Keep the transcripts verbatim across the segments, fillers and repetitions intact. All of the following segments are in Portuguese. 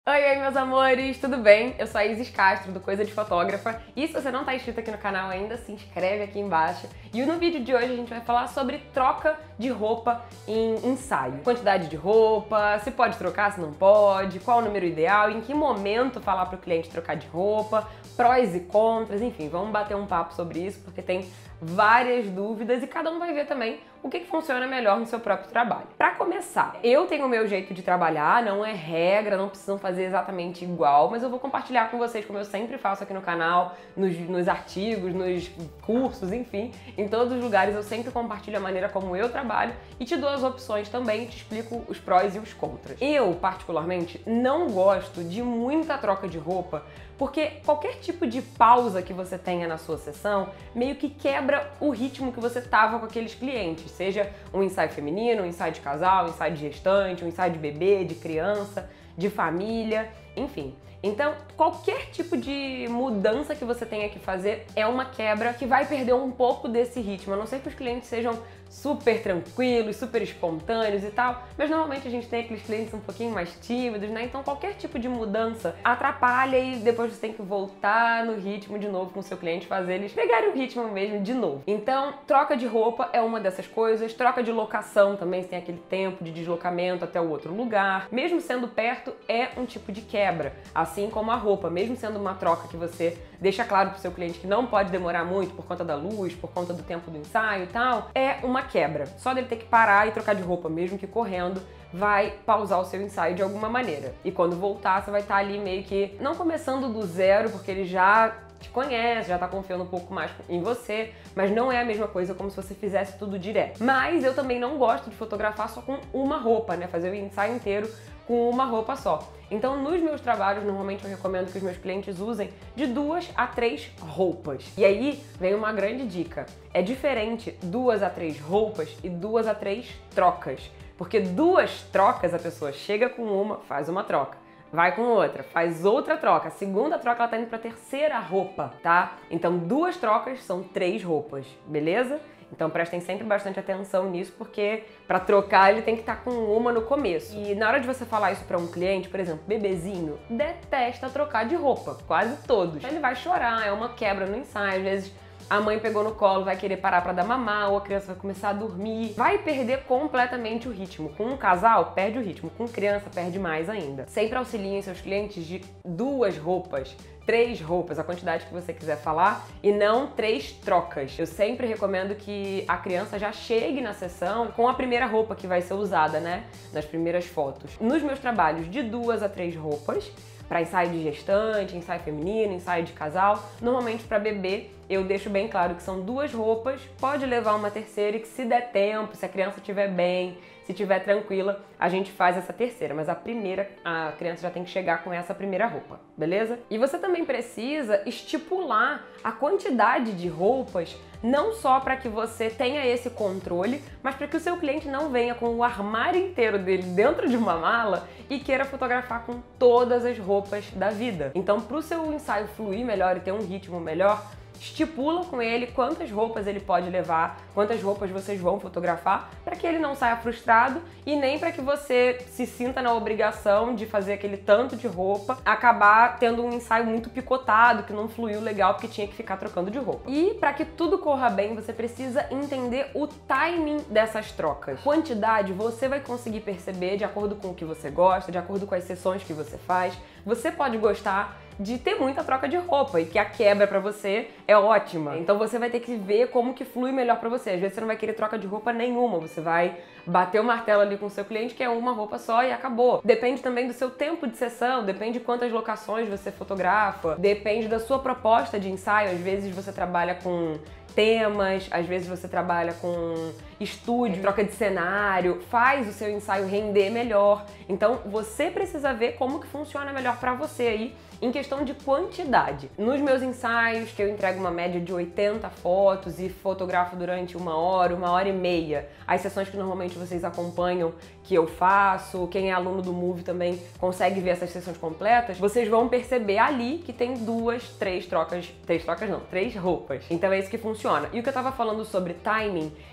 Oi, oi, meus amores, tudo bem? Eu sou a Isis Castro, do Coisa de Fotógrafa. E se você não tá inscrito aqui no canal ainda, se inscreve aqui embaixo. E no vídeo de hoje a gente vai falar sobre troca de roupa em ensaio. Quantidade de roupa, se pode trocar, se não pode, qual o número ideal, em que momento falar pro cliente trocar de roupa, prós e contras, enfim, vamos bater um papo sobre isso, porque tem várias dúvidas e cada um vai ver também o que, que funciona melhor no seu próprio trabalho. Para começar, eu tenho o meu jeito de trabalhar, não é regra, não precisam fazer exatamente igual, mas eu vou compartilhar com vocês, como eu sempre faço aqui no canal, nos, nos artigos, nos cursos, enfim, em todos os lugares eu sempre compartilho a maneira como eu trabalho e te dou as opções também, te explico os prós e os contras. Eu, particularmente, não gosto de muita troca de roupa, porque qualquer tipo de pausa que você tenha na sua sessão meio que quebra o ritmo que você tava com aqueles clientes, seja um ensaio feminino, um ensaio de casal, um ensaio de gestante, um ensaio de bebê, de criança, de família, enfim. Então, qualquer tipo de mudança que você tenha que fazer é uma quebra que vai perder um pouco desse ritmo, a não ser que os clientes sejam super tranquilos, super espontâneos e tal, mas normalmente a gente tem aqueles clientes um pouquinho mais tímidos, né? Então qualquer tipo de mudança atrapalha e depois você tem que voltar no ritmo de novo com o seu cliente, fazer eles pegarem o ritmo mesmo de novo. Então, troca de roupa é uma dessas coisas, troca de locação também, você tem aquele tempo de deslocamento até o outro lugar. Mesmo sendo perto, é um tipo de quebra, assim como a roupa, mesmo sendo uma troca que você deixa claro pro seu cliente que não pode demorar muito por conta da luz, por conta do tempo do ensaio e tal, é uma quebra. Só dele ter que parar e trocar de roupa, mesmo que correndo, vai pausar o seu ensaio de alguma maneira. E quando voltar, você vai estar ali meio que, não começando do zero, porque ele já te conhece, já tá confiando um pouco mais em você, mas não é a mesma coisa como se você fizesse tudo direto. Mas eu também não gosto de fotografar só com uma roupa, né? Fazer o ensaio inteiro com uma roupa só. Então, nos meus trabalhos, normalmente eu recomendo que os meus clientes usem de duas a três roupas. E aí vem uma grande dica. É diferente duas a três roupas e duas a três trocas. Porque duas trocas, a pessoa chega com uma, faz uma troca. Vai com outra, faz outra troca. A segunda troca, ela tá indo pra terceira roupa, tá? Então, duas trocas são três roupas, beleza? Então prestem sempre bastante atenção nisso, porque para trocar ele tem que estar com uma no começo. E na hora de você falar isso para um cliente, por exemplo, bebezinho, detesta trocar de roupa, quase todos. Então ele vai chorar, é uma quebra no ensaio, às vezes a mãe pegou no colo, vai querer parar para dar mamar, ou a criança vai começar a dormir, vai perder completamente o ritmo. Com um casal, perde o ritmo, com criança, perde mais ainda. Sempre auxiliem seus clientes de duas roupas, três roupas, a quantidade que você quiser falar, e não três trocas. Eu sempre recomendo que a criança já chegue na sessão com a primeira roupa que vai ser usada, né, nas primeiras fotos. Nos meus trabalhos, de duas a três roupas, para ensaio de gestante, ensaio feminino, ensaio de casal, normalmente para bebê eu deixo bem claro que são duas roupas, pode levar uma terceira e que se der tempo, se a criança estiver bem, se estiver tranquila, a gente faz essa terceira, mas a primeira, a criança já tem que chegar com essa primeira roupa, beleza? E você também precisa estipular a quantidade de roupas, não só para que você tenha esse controle, mas para que o seu cliente não venha com o armário inteiro dele dentro de uma mala e queira fotografar com todas as roupas da vida. Então, para o seu ensaio fluir melhor e ter um ritmo melhor, estipula com ele quantas roupas ele pode levar, quantas roupas vocês vão fotografar, para que ele não saia frustrado e nem para que você se sinta na obrigação de fazer aquele tanto de roupa, acabar tendo um ensaio muito picotado, que não fluiu legal porque tinha que ficar trocando de roupa. E para que tudo corra bem, você precisa entender o timing dessas trocas. Quantidade você vai conseguir perceber de acordo com o que você gosta, de acordo com as sessões que você faz. Você pode gostar de ter muita troca de roupa e que a quebra pra você é ótima. Então você vai ter que ver como que flui melhor pra você. Às vezes você não vai querer troca de roupa nenhuma, você vai bater o martelo ali com o seu cliente que é uma roupa só e acabou. Depende também do seu tempo de sessão, depende de quantas locações você fotografa, depende da sua proposta de ensaio. Às vezes você trabalha com temas, às vezes você trabalha com estúdio, troca de cenário, faz o seu ensaio render melhor. Então você precisa ver como que funciona melhor pra você aí em questão de quantidade. Nos meus ensaios, que eu entrego uma média de oitenta fotos e fotografo durante uma hora, uma hora e meia, as sessões que normalmente vocês acompanham que eu faço, quem é aluno do Move também consegue ver essas sessões completas, vocês vão perceber ali que tem duas, três trocas, três trocas não, três roupas. Então é isso que funciona. E o que eu tava falando sobre timing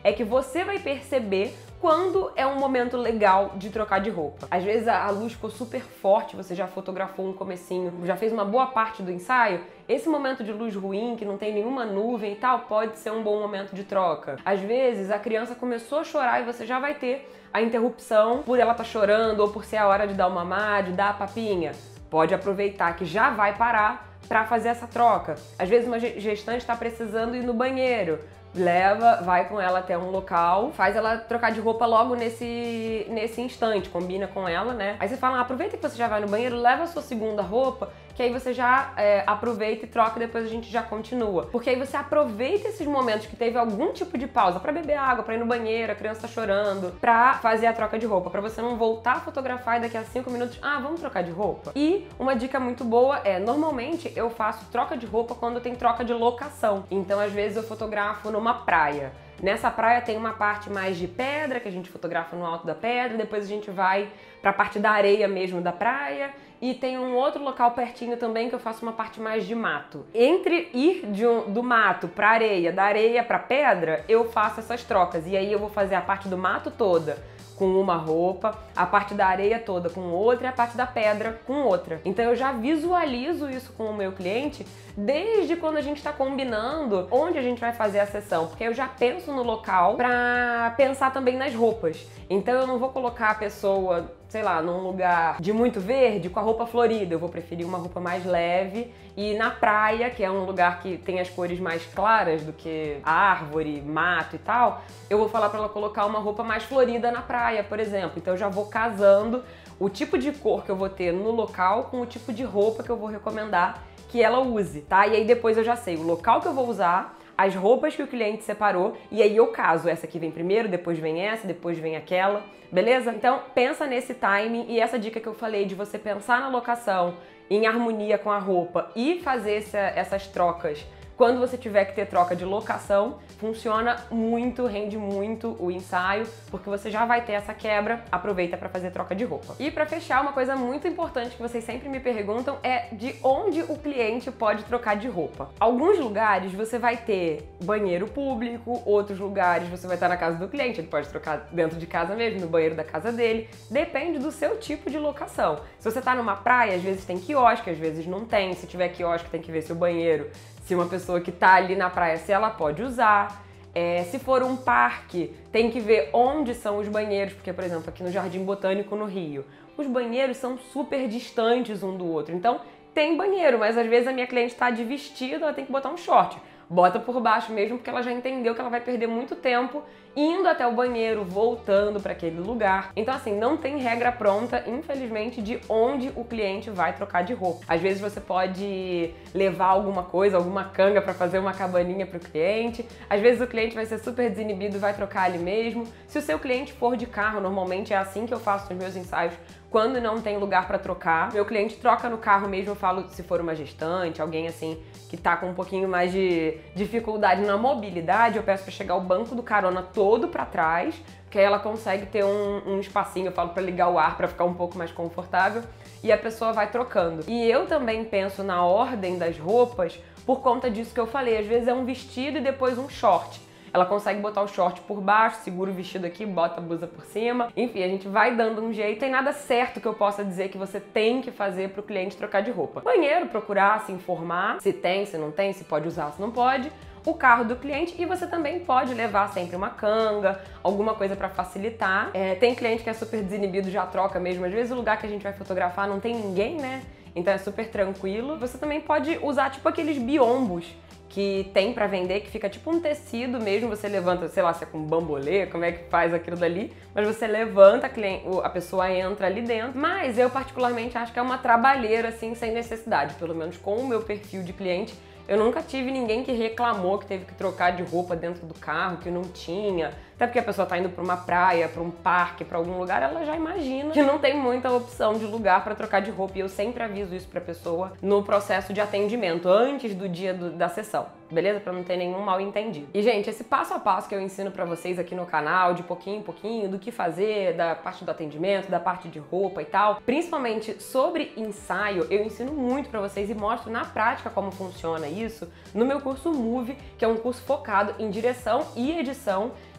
é que você vai perceber quando é um momento legal de trocar de roupa. Às vezes a luz ficou super forte, você já fotografou um comecinho, já fez uma boa parte do ensaio, esse momento de luz ruim, que não tem nenhuma nuvem e tal, pode ser um bom momento de troca. Às vezes a criança começou a chorar e você já vai ter a interrupção por ela estar chorando ou por ser a hora de dar o mamar, de dar a papinha. Pode aproveitar que já vai parar para fazer essa troca. Às vezes uma gestante está precisando ir no banheiro. Leva, vai com ela até um local, faz ela trocar de roupa logo nesse, nesse instante, combina com ela, né? Aí você fala, ah, aproveita que você já vai no banheiro, leva a sua segunda roupa, que aí você já é, aproveita e troca e depois a gente já continua. Porque aí você aproveita esses momentos que teve algum tipo de pausa pra beber água, pra ir no banheiro, a criança tá chorando, pra fazer a troca de roupa, pra você não voltar a fotografar e daqui a cinco minutos, ah, vamos trocar de roupa? E uma dica muito boa é, normalmente eu faço troca de roupa quando tem troca de locação. Então, às vezes eu fotografo numa praia. Nessa praia tem uma parte mais de pedra, que a gente fotografa no alto da pedra, depois a gente vai pra parte da areia mesmo da praia, e tem um outro local pertinho também que eu faço uma parte mais de mato. Entre ir de um, do mato pra areia, da areia pra pedra, eu faço essas trocas, e aí eu vou fazer a parte do mato toda com uma roupa, a parte da areia toda com outra e a parte da pedra com outra. Então eu já visualizo isso com o meu cliente desde quando a gente está combinando onde a gente vai fazer a sessão, porque eu já penso no local para pensar também nas roupas. Então eu não vou colocar a pessoa, sei lá, num lugar de muito verde com a roupa florida, eu vou preferir uma roupa mais leve, e na praia, que é um lugar que tem as cores mais claras do que árvore, mato e tal, eu vou falar para ela colocar uma roupa mais florida na praia, por exemplo. Então eu já vou casando o tipo de cor que eu vou ter no local com o tipo de roupa que eu vou recomendar que ela use, tá? E aí depois eu já sei o local que eu vou usar, as roupas que o cliente separou, e aí eu caso. Essa aqui vem primeiro, depois vem essa, depois vem aquela, beleza? Então pensa nesse timing, e essa dica que eu falei de você pensar na locação em harmonia com a roupa e fazer essa, essas trocas quando você tiver que ter troca de locação, funciona muito, rende muito o ensaio, porque você já vai ter essa quebra, aproveita para fazer troca de roupa. E para fechar, uma coisa muito importante que vocês sempre me perguntam é de onde o cliente pode trocar de roupa. Alguns lugares você vai ter banheiro público, outros lugares você vai estar na casa do cliente, ele pode trocar dentro de casa mesmo, no banheiro da casa dele, depende do seu tipo de locação. Se você está numa praia, às vezes tem quiosque, às vezes não tem, se tiver quiosque tem que ver se o banheiro, se uma pessoa que tá ali na praia, se ela pode usar. É, se for um parque, tem que ver onde são os banheiros, porque, por exemplo, aqui no Jardim Botânico, no Rio, os banheiros são super distantes um do outro. Então, tem banheiro, mas às vezes a minha cliente tá de vestido, ela tem que botar um short. Bota por baixo mesmo, porque ela já entendeu que ela vai perder muito tempo indo até o banheiro, voltando para aquele lugar. Então, assim, não tem regra pronta, infelizmente, de onde o cliente vai trocar de roupa. Às vezes você pode levar alguma coisa, alguma canga para fazer uma cabaninha para o cliente. Às vezes o cliente vai ser super desinibido e vai trocar ali mesmo. Se o seu cliente for de carro, normalmente é assim que eu faço os meus ensaios. Quando não tem lugar para trocar, meu cliente troca no carro mesmo. Eu falo se for uma gestante, alguém assim que tá com um pouquinho mais de dificuldade na mobilidade, eu peço para chegar o banco do carona todo para trás, porque aí ela consegue ter um, um espacinho, eu falo para ligar o ar para ficar um pouco mais confortável, e a pessoa vai trocando. E eu também penso na ordem das roupas por conta disso que eu falei. Às vezes é um vestido e depois um short. Ela consegue botar o short por baixo, segura o vestido aqui, bota a blusa por cima. Enfim, a gente vai dando um jeito. Tem nada certo que eu possa dizer que você tem que fazer para o cliente trocar de roupa. Banheiro, procurar se informar se tem, se não tem, se pode usar, se não pode. O carro do cliente, e você também pode levar sempre uma canga, alguma coisa para facilitar. É, tem cliente que é super desinibido, já troca mesmo. Às vezes o lugar que a gente vai fotografar não tem ninguém, né? Então é super tranquilo. Você também pode usar tipo aqueles biombos que tem pra vender, que fica tipo um tecido mesmo, você levanta, sei lá, se é com bambolê, como é que faz aquilo dali, mas você levanta, a, cliente, a pessoa entra ali dentro. Mas eu particularmente acho que é uma trabalheira, assim, sem necessidade, pelo menos com o meu perfil de cliente. Eu nunca tive ninguém que reclamou que teve que trocar de roupa dentro do carro, que não tinha. Até porque a pessoa tá indo pra uma praia, pra um parque, pra algum lugar, ela já imagina que não tem muita opção de lugar pra trocar de roupa. E eu sempre aviso isso pra pessoa no processo de atendimento, antes do dia do, da sessão, beleza? Pra não ter nenhum mal entendido. E, gente, esse passo a passo que eu ensino pra vocês aqui no canal, de pouquinho em pouquinho, do que fazer, da parte do atendimento, da parte de roupa e tal, principalmente sobre ensaio, eu ensino muito pra vocês e mostro na prática como funciona isso no meu curso Move, que é um curso focado em direção e edição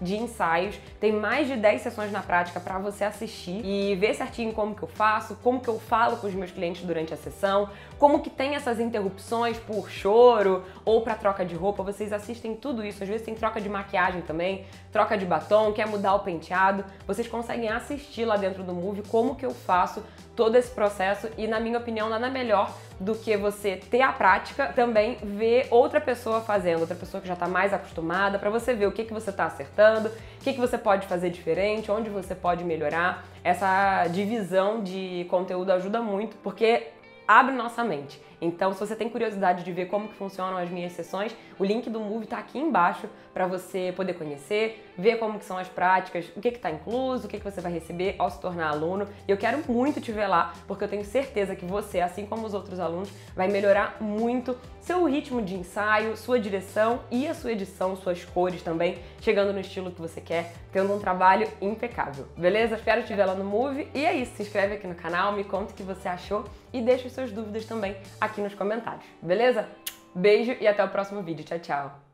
de ensaios, tem mais de dez sessões na prática para você assistir e ver certinho como que eu faço, como que eu falo com os meus clientes durante a sessão, como que tem essas interrupções por choro ou para troca de roupa. Vocês assistem tudo isso, às vezes tem troca de maquiagem também, troca de batom, quer mudar o penteado, vocês conseguem assistir lá dentro do Movie como que eu faço todo esse processo e, na minha opinião, nada melhor do que você ter a prática, também ver outra pessoa fazendo, outra pessoa que já está mais acostumada, para você ver o que, que você está acertando, o que, que você pode fazer diferente, onde você pode melhorar. Essa divisão de conteúdo ajuda muito, porque abre nossa mente. Então, se você tem curiosidade de ver como que funcionam as minhas sessões, o link do Movie tá aqui embaixo para você poder conhecer, ver como que são as práticas, o que que tá incluso, o que que você vai receber ao se tornar aluno. E eu quero muito te ver lá, porque eu tenho certeza que você, assim como os outros alunos, vai melhorar muito seu ritmo de ensaio, sua direção e a sua edição, suas cores também, chegando no estilo que você quer, tendo um trabalho impecável, beleza? Espero te ver lá no Movie. E é isso, se inscreve aqui no canal, me conta o que você achou e deixa as suas dúvidas também aqui nos comentários, beleza? Beijo e até o próximo vídeo. Tchau, tchau!